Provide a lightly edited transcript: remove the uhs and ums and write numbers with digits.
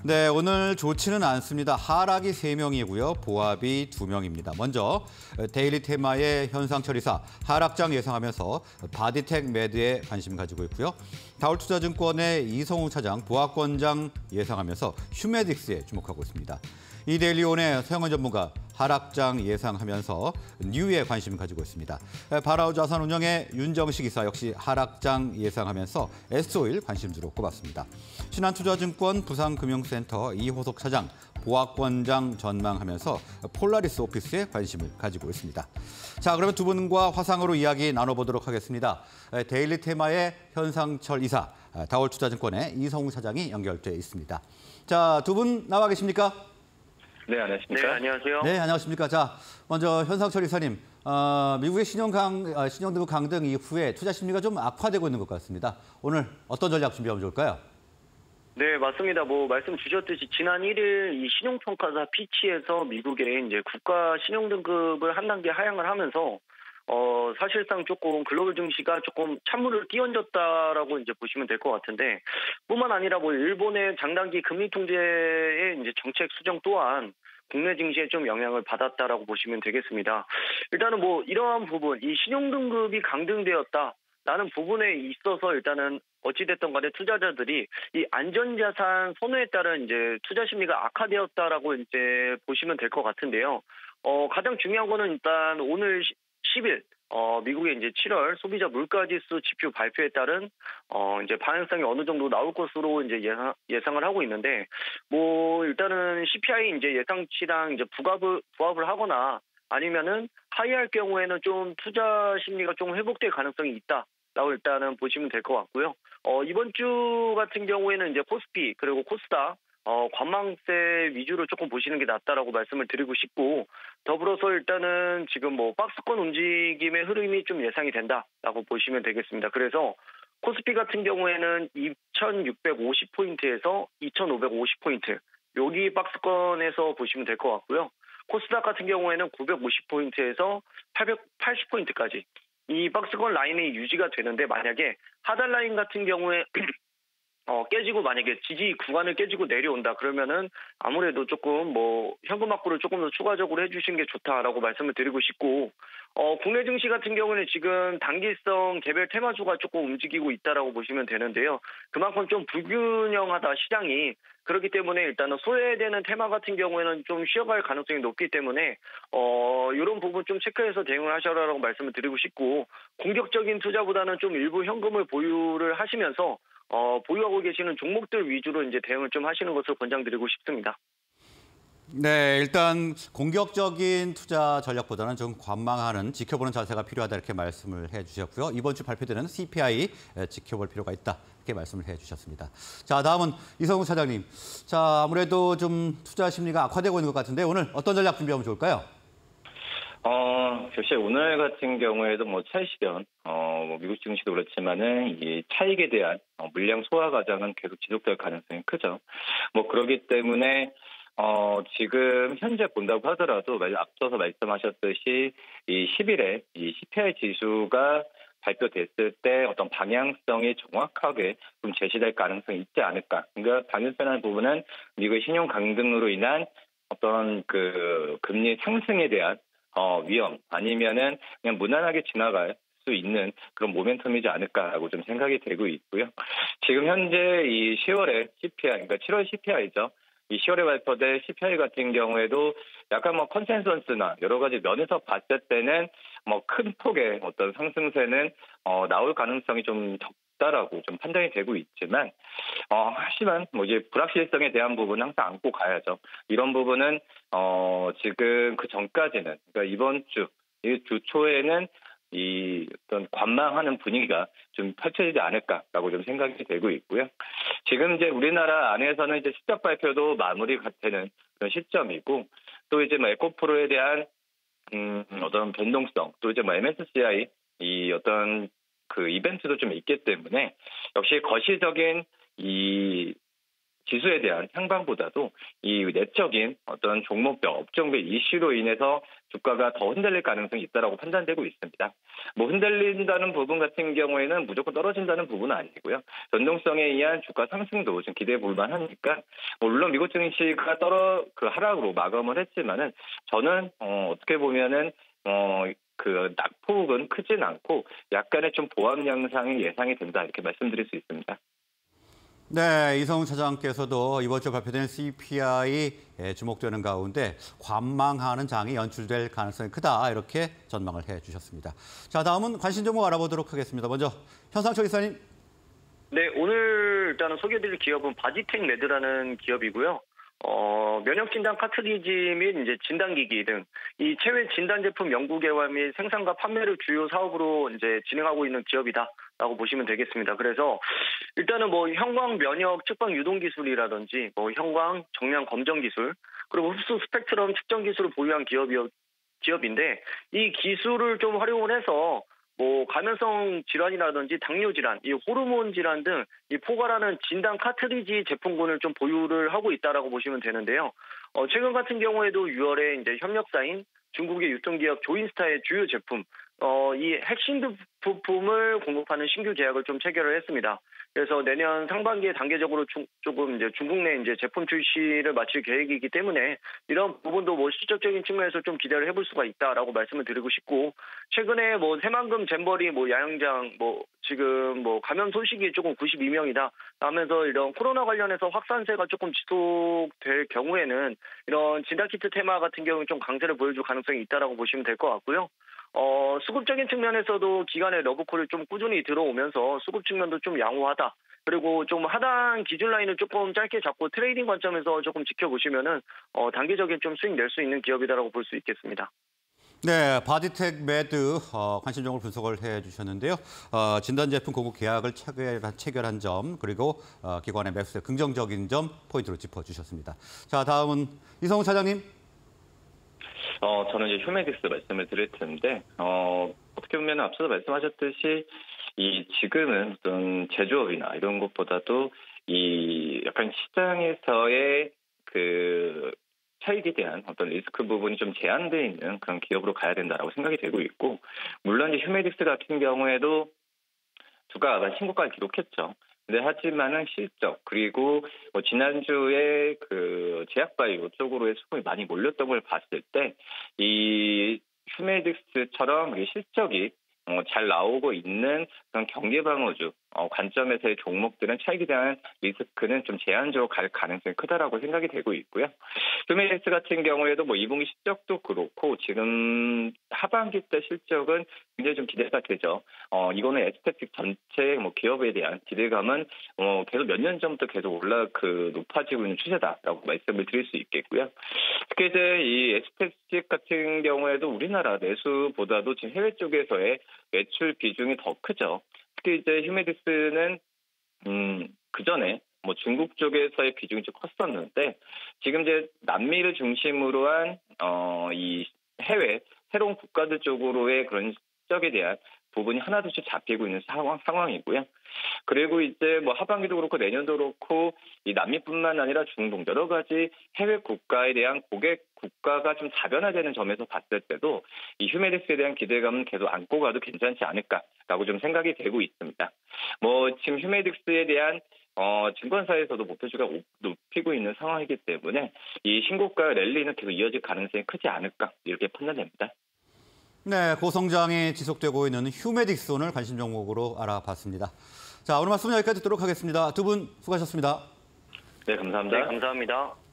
네, 오늘 좋지는 않습니다. 하락이 3명이고요. 보합이 2명입니다. 먼저 데일리 테마의 현상철 이사 하락장 예상하면서 바디텍 매드에 관심 가지고 있고요. 다올투자증권의 이성우 차장 보합권장 예상하면서 휴메딕스에 주목하고 있습니다. 이데일리온의 서영은 전문가 하락장 예상하면서 뉴에 관심 가지고 있습니다. 바라우 자산운용의 윤정식 이사 역시 하락장 예상하면서 S오일 관심주로 꼽았습니다. 신한투자증권 부산금융센터 이호석 차장 보합권장 전망하면서 폴라리스 오피스에 관심을 가지고 있습니다. 자, 그러면 두 분과 화상으로 이야기 나눠보도록 하겠습니다. 데일리 테마의 현상철 이사, 다올투자증권의 이성우 차장이 연결돼 있습니다. 자, 두 분 나와 계십니까? 네, 안녕하십니까? 네, 안녕하세요. 네, 안녕하십니까. 자, 먼저 현상철 이사님, 미국의 신용등급 강등 이후에 투자 심리가 좀 악화되고 있는 것 같습니다. 오늘 어떤 전략 준비하면 좋을까요? 네, 맞습니다. 말씀 주셨듯이 지난 1일 이 신용평가사 피치에서 미국의 이제 국가 신용등급을 한 단계 하향을 하면서 사실상 조금 글로벌 증시가 조금 찬물을 끼얹었다라고 이제 보시면 될 것 같은데, 뿐만 아니라 일본의 장단기 금리 통제의 이제 정책 수정 또한 국내 증시에 좀 영향을 받았다라고 보시면 되겠습니다. 일단은 이러한 부분, 이 신용등급이 강등되었다라는 부분에 있어서 일단은 어찌됐든 간에 투자자들이 이 안전자산 선호에 따른 이제 투자 심리가 악화되었다라고 이제 보시면 될 것 같은데요. 가장 중요한 거는 일단 오늘 10일 미국의 이제 7월 소비자 물가지수 지표 발표에 따른 이제 반영성이 어느 정도 나올 것으로 이제 예상을 하고 있는데, 일단은 CPI 이제 예상치랑 이제 부합을 하거나 아니면은 하이할 경우에는 좀 투자 심리가 좀 회복될 가능성이 있다라고 일단은 보시면 될 것 같고요. 이번 주 같은 경우에는 이제 코스피 그리고 코스닥 관망세 위주로 조금 보시는 게 낫다라고 말씀을 드리고 싶고, 더불어서 일단은 지금 박스권 움직임의 흐름이 좀 예상이 된다라고 보시면 되겠습니다. 그래서 코스피 같은 경우에는 2,650포인트에서 2,550포인트, 여기 박스권에서 보시면 될 것 같고요. 코스닥 같은 경우에는 950포인트에서 880포인트까지 이 박스권 라인이 유지가 되는데, 만약에 하단 라인 같은 경우에 깨지고 만약에 지지 구간을 깨지고 내려온다 그러면은 아무래도 조금 현금 확보를 조금 더 추가적으로 해주시는 게 좋다라고 말씀을 드리고 싶고, 국내 증시 같은 경우는 지금 단기성 개별 테마주가 조금 움직이고 있다라고 보시면 되는데요. 그만큼 좀 불균형하다 시장이. 그렇기 때문에 일단은 소외되는 테마 같은 경우에는 좀 쉬어갈 가능성이 높기 때문에 이런 부분 좀 체크해서 대응을 하셔라라고 말씀을 드리고 싶고, 공격적인 투자보다는 좀 일부 현금을 보유를 하시면서 보유하고 계시는 종목들 위주로 이제 대응을 좀 하시는 것을 권장드리고 싶습니다. 네, 일단 공격적인 투자 전략보다는 좀 관망하는, 지켜보는 자세가 필요하다 이렇게 말씀을 해주셨고요. 이번 주 발표되는 CPI 지켜볼 필요가 있다 이렇게 말씀을 해주셨습니다. 자, 다음은 이성우 차장님. 자, 아무래도 좀 투자 심리가 악화되고 있는 것 같은데 오늘 어떤 전략 준비하면 좋을까요? 역시 오늘 같은 경우에도 차익실현, 미국 증시도 그렇지만은 이 차익에 대한 물량 소화 과정은 계속 지속될 가능성이 크죠. 그렇기 때문에 지금 현재 본다고 하더라도 앞서서 말씀하셨듯이 이 10일에 이 CPI 지수가 발표됐을 때 어떤 방향성이 정확하게 좀 제시될 가능성이 있지 않을까. 그러니까 방향성이라는 부분은 미국의 신용 강등으로 인한 어떤 그 금리 상승에 대한 위험, 아니면은 그냥 무난하게 지나갈 수 있는 그런 모멘텀이지 않을까라고 좀 생각이 되고 있고요. 지금 현재 이 10월에 CPI, 그러니까 7월 CPI죠. 이 10월에 발표될 CPI 같은 경우에도 약간 컨센서스나 여러 가지 면에서 봤을 때는 큰 폭의 어떤 상승세는 나올 가능성이 좀 적다라고 좀 판단이 되고 있지만, 하지만 이제 불확실성에 대한 부분은 항상 안고 가야죠. 이런 부분은 지금 그 전까지는, 그러니까 이번 주, 이 주 초에는 이 어떤 관망하는 분위기가 좀 펼쳐지지 않을까라고 좀 생각이 되고 있고요. 지금 이제 우리나라 안에서는 이제 실적 발표도 마무리가 되는 그런 시점이고, 또 이제 에코프로에 대한 어떤 변동성, 또 이제 MSCI 이 어떤 그 이벤트도 좀 있기 때문에 역시 거시적인 이 지수에 대한 향방보다도 이 내적인 어떤 종목별, 업종별 이슈로 인해서 주가가 더 흔들릴 가능성이 있다라고 판단되고 있습니다. 뭐 흔들린다는 부분 같은 경우에는 무조건 떨어진다는 부분은 아니고요. 변동성에 의한 주가 상승도 좀 기대해 볼 만하니까 물론 미국 증시가 하락으로 마감을 했지만은 저는 어떻게 보면은 그 낙폭은 크진 않고 약간의 좀 보합 양상이 예상이 된다 이렇게 말씀드릴 수 있습니다. 네, 이성훈 차장께서도 이번 주 발표된 CPI 주목되는 가운데 관망하는 장이 연출될 가능성이 크다 이렇게 전망을 해주셨습니다. 자, 다음은 관심 종목 알아보도록 하겠습니다. 먼저 현상철 이사님. 네, 오늘 일단은 소개해드릴 기업은 바디텍 매드라는 기업이고요. 면역 진단 카트리지 및 이제 진단기기 등 이 체외 진단 제품 연구 개발 및 생산과 판매를 주요 사업으로 이제 진행하고 있는 기업이다라고 보시면 되겠습니다. 그래서 일단은 뭐 형광 면역 측방 유동 기술이라든지 뭐 형광 정량 검정 기술 그리고 흡수 스펙트럼 측정 기술을 보유한 기업인데 이 기술을 좀 활용을 해서 뭐 감염성 질환이라든지 당뇨 질환, 이 호르몬 질환 등 이 포괄하는 진단 카트리지 제품군을 좀 보유를 하고 있다라고 보시면 되는데요. 최근 같은 경우에도 6월에 이제 협력사인 중국의 유통기업 조인스타의 주요 제품, 이 핵심 부품을 공급하는 신규 계약을 좀 체결을 했습니다. 그래서 내년 상반기에 단계적으로 조금 이제 중국 내 이제 제품 출시를 마칠 계획이기 때문에 이런 부분도 뭐 실적적인 측면에서 좀 기대를 해볼 수가 있다라고 말씀을 드리고 싶고 최근에 뭐 새만금 잼버리 뭐 야영장 뭐 지금 뭐 감염 소식이 조금 92명이다 하면서 이런 코로나 관련해서 확산세가 조금 지속될 경우에는 이런 진단키트 테마 같은 경우는 좀 강세를 보여줄 가능성이 있다라고 보시면 될 것 같고요. 수급적인 측면에서도 기간에 러브콜이 좀 꾸준히 들어오면서 수급 측면도 좀 양호하다. 그리고 좀 하단 기준 라인을 조금 짧게 잡고 트레이딩 관점에서 조금 지켜보시면은 단기적인 좀 수익 낼 수 있는 기업이다라고 볼 수 있겠습니다. 네, 바디텍 매드 관심 종목을 분석을 해주셨는데요. 진단 제품 공급 계약을 체결한 점 그리고 기관의 매수세 긍정적인 점 포인트로 짚어주셨습니다. 자, 다음은 이성훈 차장님. 저는 이제 휴메딕스 말씀을 드릴 텐데, 어떻게 보면 앞서서 말씀하셨듯이, 지금은 어떤 제조업이나 이런 것보다도 약간 시장에서의 그 차익에 대한 어떤 리스크 부분이 좀 제한되어 있는 그런 기업으로 가야 된다라고 생각이 되고 있고, 물론 이제 휴메딕스 같은 경우에도 주가가 신고가를 기록했죠. 근데 하지만은 실적 그리고 지난주에 그 제약바이오 쪽으로의 수급이 많이 몰렸던 걸 봤을 때 이 휴메딕스처럼 실적이 잘 나오고 있는 그런 경기방어주 관점에서의 종목들은 차익에 대한 리스크는 좀 제한적으로 갈 가능성이 크다라고 생각이 되고 있고요. 휴메딕스 같은 경우에도 뭐 2분기 실적도 그렇고 지금 하반기 때 실적은 굉장히 좀 기대가 되죠. 이거는 에스테틱 전체 뭐 기업에 대한 기대감은 계속 몇 년 전부터 계속 높아지고 있는 추세다라고 말씀을 드릴 수 있겠고요. 특히 이제 이 에스테틱 같은 경우에도 우리나라 내수보다도 지금 해외 쪽에서의 매출 비중이 더 크죠. 특히 이제 휴메딕스는 그 전에 뭐 중국 쪽에서의 비중이 좀 컸었는데 지금 이제 남미를 중심으로 한 이 해외 새로운 국가들 쪽으로의 그런 실적에 대한 부분이 하나둘씩 잡히고 있는 상황이고요. 그리고 이제 뭐 하반기도 그렇고 내년도 그렇고 이 남미뿐만 아니라 중동 여러 가지 해외 국가에 대한 고객 국가가 좀 다변화되는 점에서 봤을 때도 이 휴메딕스에 대한 기대감은 계속 안고 가도 괜찮지 않을까라고 좀 생각이 되고 있습니다. 뭐 지금 휴메딕스에 대한 증권사에서도 목표주가 높이고 있는 상황이기 때문에 이 신고가 랠리는 계속 이어질 가능성이 크지 않을까 이렇게 판단됩니다. 네, 고성장이 지속되고 있는 휴메딕스 오늘 관심 종목으로 알아봤습니다. 자, 오늘 말씀 여기까지 듣도록 하겠습니다. 두 분 수고하셨습니다. 네, 감사합니다. 네, 감사합니다.